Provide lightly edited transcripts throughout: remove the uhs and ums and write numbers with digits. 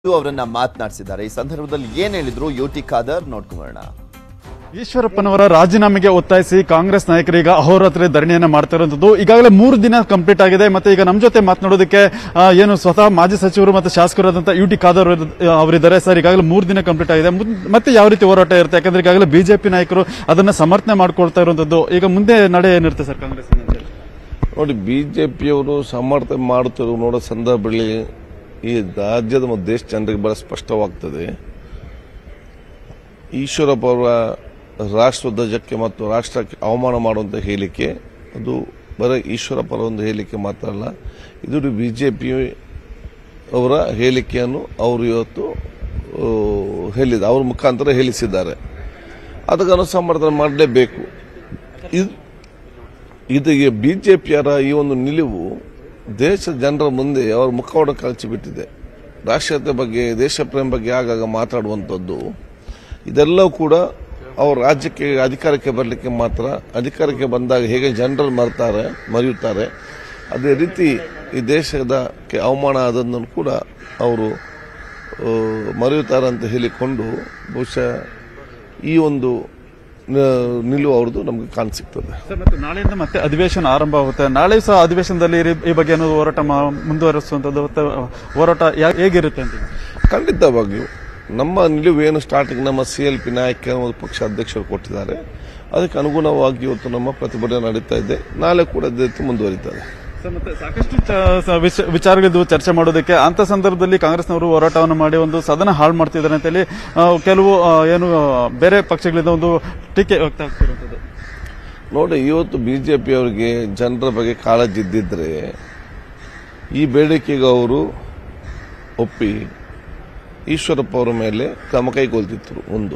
ಅವರನ್ನ ಮಾತನಾಡಿಸಿದ್ದಾರೆ। ಈ ಸಂದರ್ಭದಲ್ಲಿ ಏನು ಹೇಳಿದ್ರು ಯುಟಿ ಖಾದರ್ ನೋಡ್ಕೊಳ್ಳೋಣ। ಈಶ್ವರಪ್ಪನವರ ರಾಜೀನಾಮೆಗೆ ಒತ್ತಾಯಿಸಿ ಕಾಂಗ್ರೆಸ್ ನಾಯಕರೀಗ ಅಹೋರಾತ್ರಿ ಧರಣಿಯನ್ನ ಮಾಡ್ತಾ ಇರುವಂತದ್ದು ಈಗಾಗಲೇ 3 ದಿನ ಕಂಪ್ಲೀಟ್ ಆಗಿದೆ। ಮತ್ತೆ ಈಗ ನಮ್ಮ ಜೊತೆ ಮಾತನಾಡೋದಕ್ಕೆ ಏನು ಸ್ವತಃ ಮಾಜಿ ಸಚಿವರು ಮತ್ತು ಶಾಸಕರಾದಂತಹ ಯುಟಿ ಖಾದರ್ ಅವರಿದ್ದಾರೆ। ಸರ್, ಈಗಾಗಲೇ 3 ದಿನ ಕಂಪ್ಲೀಟ್ ಆಗಿದೆ, ಮತ್ತೆ ಯಾವ ರೀತಿ ಹೋರಾಟ ಇರುತ್ತೆ? ಯಾಕಂದ್ರೆ ಈಗಾಗಲೇ ಬಿಜೆಪಿ ನಾಯಕರು ಅದನ್ನ ಸಮರ್ಥನೆ ಮಾಡ್ಕೊಳ್ತಾ ಇರುವಂತದ್ದು, ಈಗ ಮುಂದೆ ನಡೆ ಏನಿರುತ್ತೆ ಸರ್ ಕಾಂಗ್ರೆಸ್? ನೋಡಿ, ಬಿಜೆಪಿಯವರು ಸಮರ್ಥನೆ ಮಾಡುತ್ತಿರುವ ನೋಡೋ ಸಂದರ್ಭದಲ್ಲಿ ಈ ರಾಜ್ಯದ ಮತ್ತು ದೇಶ ಜನರಿಗೆ ಬಹಳ ಸ್ಪಷ್ಟವಾಗ್ತದೆ। ಈಶ್ವರಪ್ಪ ಅವರ ರಾಷ್ಟ್ರಧ್ವಜಕ್ಕೆ ಮತ್ತು ರಾಷ್ಟ್ರಕ್ಕೆ ಅವಮಾನ ಮಾಡುವಂಥ ಹೇಳಿಕೆ ಅದು ಬರೀ ಈಶ್ವರಪ್ಪರ ಒಂದು ಹೇಳಿಕೆ ಮಾತ್ರ ಅಲ್ಲ, ಇದು ಬಿಜೆಪಿ ಅವರ ಹೇಳಿಕೆಯನ್ನು ಅವರು ಇವತ್ತು ಅವ್ರ ಮುಖಾಂತರ ಹೇಳಿಸಿದ್ದಾರೆ। ಅದಕ್ಕನ್ನು ಸಮರ್ಥನೆ ಮಾಡಲೇಬೇಕು। ಇದು ಬಿಜೆಪಿಯರ ಈ ಒಂದು ನಿಲುವು ದೇಶದ ಜನರ ಮುಂದೆ ಅವರ ಮುಖವನ್ನು ಕಳಚಿಬಿಟ್ಟಿದೆ। ರಾಷ್ಟ್ರೀಯತೆ ಬಗ್ಗೆ, ದೇಶ ಪ್ರೇಮ ಬಗ್ಗೆ ಆಗಾಗ ಮಾತಾಡುವಂಥದ್ದು ಇದೆಲ್ಲವೂ ಕೂಡ ಅವರು ರಾಜ್ಯಕ್ಕೆ ಅಧಿಕಾರಕ್ಕೆ ಬರಲಿಕ್ಕೆ ಮಾತ್ರ, ಅಧಿಕಾರಕ್ಕೆ ಬಂದಾಗ ಹೇಗೆ ಜನರನ್ನು ಮರೆಯುತ್ತಾರೆ ಅದೇ ರೀತಿ ಈ ದೇಶದಕ್ಕೆ ಅವಮಾನ ಅದನ್ನು ಕೂಡ ಅವರು ಮರೆಯುತ್ತಾರೆ ಅಂತ ಹೇಳಿಕೊಂಡು ಬಹುಶಃ ಈ ಒಂದು ನಿಲುವು ಅವ್ರದ್ದು ನಮಗೆ ಕಾಣಸಿಗ್ತದೆ। ಮತ್ತೆ ನಾಳೆಯಿಂದ ಮತ್ತೆ ಅಧಿವೇಶನ ಆರಂಭ ಆಗುತ್ತೆ, ನಾಳೆ ಸಹ ಅಧಿವೇಶನದಲ್ಲಿ ಈ ಬಗ್ಗೆ ಹೋರಾಟ ಮುಂದುವರಿಸುವಂತದ್ದು ಹೋರಾಟ ಹೇಗಿರುತ್ತೆ ಅಂತ? ಖಂಡಿತವಾಗಿಯೂ ನಮ್ಮ ನಿಲುವು ಏನು ಸ್ಟಾರ್ಟಿಂಗ್ ನಮ್ಮ CLP ನಾಯಕ ಪಕ್ಷ ಅಧ್ಯಕ್ಷರು ಕೊಟ್ಟಿದ್ದಾರೆ, ಅದಕ್ಕೆ ಅನುಗುಣವಾಗಿ ಇವತ್ತು ನಮ್ಮ ಪ್ರತಿಭಟನೆ ನಡೀತಾ ಇದೆ, ನಾಳೆ ಕೂಡ ಅದೇ ರೀತಿ ಮುಂದುವರಿತಾರೆ। ಮತ್ತೆ ಸಾಕಷ್ಟು ವಿಚಾರಗಳಿದ್ದು ಚರ್ಚೆ ಮಾಡೋದಕ್ಕೆ, ಅಂತ ಸಂದರ್ಭದಲ್ಲಿ ಕಾಂಗ್ರೆಸ್ನವರು ಹೋರಾಟವನ್ನು ಮಾಡಿ ಒಂದು ಸದನ ಹಾಳು ಮಾಡ್ತಿದ್ದಾರೆ ಅಂತ ಹೇಳಿ ಕೆಲವು ಏನು ಬೇರೆ ಪಕ್ಷಗಳಿಂದ ಒಂದು ಟೀಕೆ ವ್ಯಕ್ತ ಆಗ್ತಿರುತ್ತದೆ। ನೋಡಿ, ಇವತ್ತು ಬಿಜೆಪಿ ಅವರಿಗೆ ಜನರ ಬಗ್ಗೆ ಕಾಳಜಿ ಇದ್ದಿದ್ರೆ ಈ ಬೇಡಿಕೆಗೆ ಅವರು ಒಪ್ಪಿ ಈಶ್ವರಪ್ಪ ಅವರ ಮೇಲೆ ಕ್ರಮ ಕೈಗೊಳ್ತಿದ್ರು ಒಂದು।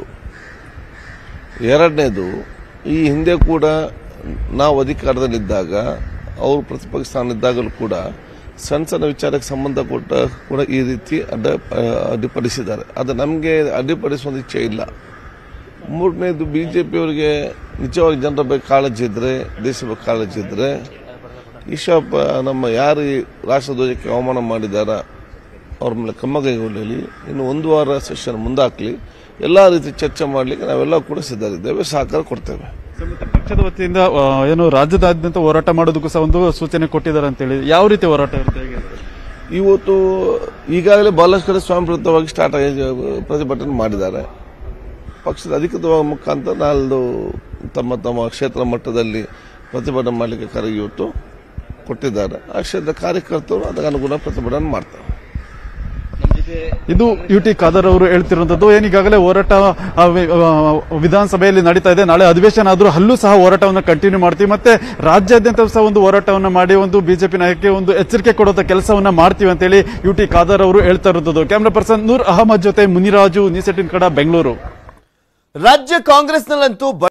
ಎರಡನೇದು, ಈ ಹಿಂದೆ ಕೂಡ ನಾವು ಅಧಿಕಾರದಲ್ಲಿದ್ದಾಗ ಅವರು ಪ್ರತಿಪಕ್ಷ ಸ್ಥಾನದಲ್ಲಿದ್ದಾಗಲೂ ಕೂಡ ಸಣ್ಣ ಸಣ್ಣ ವಿಚಾರಕ್ಕೆ ಸಂಬಂಧಪಟ್ಟ ಕೂಡ ಈ ರೀತಿ ಅಡ್ಡಿಪಡಿಸಿದ್ದಾರೆ, ಅದು ನಮಗೆ ಅಡ್ಡಿಪಡಿಸುವ ಇಚ್ಛೆ ಇಲ್ಲ। ಮೂರನೇದು, ಬಿಜೆಪಿಯವರಿಗೆ ನಿಜವಾಗಿ ಜನರ ಬಗ್ಗೆ ಕಾಳಜಿ ಇದ್ರೆ, ದೇಶದ ಬಗ್ಗೆ ಕಾಳಜಿ ಇದ್ರೆ ಈಶ್ವರಪ್ಪ ನಮ್ಮ ಯಾರು ರಾಷ್ಟ್ರಧ್ವಜಕ್ಕೆ ಅವಮಾನ ಮಾಡಿದಾರ ಅವ್ರ ಮೇಲೆ ಕ್ರಮ ಕೈಗೊಳ್ಳಲಿ, ಇನ್ನು 1 ವಾರ ಸೆಷನ್ ಮುಂದಾಕಲಿ, ಎಲ್ಲ ರೀತಿ ಚರ್ಚೆ ಮಾಡಲಿಕ್ಕೆ ನಾವೆಲ್ಲ ಕೂಡ ಸಿದ್ಧರಿದ್ದೇವೆ, ಸಹಕಾರ ಕೊಡ್ತೇವೆ। ಪಕ್ಷದ ವತಿಯಿಂದ ಏನು ರಾಜ್ಯದಾದ್ಯಂತ ಹೋರಾಟ ಮಾಡೋದಕ್ಕೂ ಸಹ ಒಂದು ಸೂಚನೆ ಕೊಟ್ಟಿದ್ದಾರೆ ಅಂತೇಳಿ, ಯಾವ ರೀತಿ ಹೋರಾಟ ಇರುತ್ತೆ? ಇವತ್ತು ಈಗಾಗಲೇ ಬಹಳಷ್ಟು ಕಡೆ ಸ್ವಯಂಪ್ರೇರಿತವಾಗಿ ಸ್ಟಾರ್ಟ್ ಆಗಿ ಪ್ರತಿಭಟನೆ ಮಾಡಿದ್ದಾರೆ। ಪಕ್ಷದ ಅಧಿಕೃತ ಮುಖಾಂತರ ನಾಲ್ದು ತಮ್ಮ ಕ್ಷೇತ್ರ ಮಟ್ಟದಲ್ಲಿ ಪ್ರತಿಭಟನೆ ಮಾಡಲಿಕ್ಕೆ ಕರೆ ಇವತ್ತು ಕೊಟ್ಟಿದ್ದಾರೆ, ಆ ಕ್ಷೇತ್ರದ ಕಾರ್ಯಕರ್ತರು ಅದಕ್ಕೆ ಅನುಗುಣ ಪ್ರತಿಭಟನೆ ಮಾಡ್ತಾರೆ। ಇದು ಯುಟಿ ಖಾದರ್ ಅವರು ಹೇಳ್ತಿರುವಂತದ್ದು। ಏನೀಗಾಗಲೇ ಹೋರಾಟ ವಿಧಾನಸಭೆಯಲ್ಲಿ ನಡೀತಾ ಇದೆ, ನಾಳೆ ಅಧಿವೇಶನ ಆದ್ರೂ ಅಲ್ಲೂ ಸಹ ಹೋರಾಟವನ್ನು ಕಂಟಿನ್ಯೂ ಮಾಡ್ತೀವಿ, ಮತ್ತೆ ರಾಜ್ಯಾದ್ಯಂತ ಸಹ ಒಂದು ಹೋರಾಟವನ್ನು ಮಾಡಿ ಒಂದು ಬಿಜೆಪಿ ನಾಯಕರಿಗೆ ಒಂದು ಎಚ್ಚರಿಕೆ ಕೊಡುವಂತ ಕೆಲಸವನ್ನ ಮಾಡ್ತೀವಿ ಅಂತ ಹೇಳಿ ಯುಟಿ ಖಾದರ್ ಅವರು ಹೇಳ್ತಾ ಇರುವಂತದ್ದು। ಕ್ಯಾಮರಾ ಪರ್ಸನ್ ನೂರ್ ಅಹಮದ್ ಜೊತೆ ಮುನಿರಾಜು, ನ್ಯೂಸ್ 18 ಕನ್ನಡ, ಬೆಂಗಳೂರು। ರಾಜ್ಯ ಕಾಂಗ್ರೆಸ್ನಲ್ಲಂತೂ